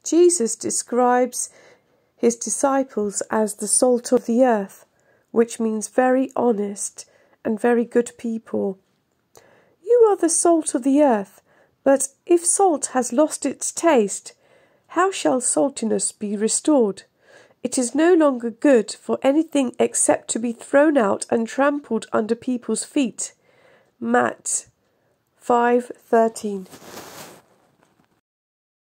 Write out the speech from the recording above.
Jesus describes his disciples as the salt of the earth, which means very honest and very good people. You are the salt of the earth, but if salt has lost its taste, how shall saltiness be restored? It is no longer good for anything except to be thrown out and trampled under people's feet. Matt 5:13.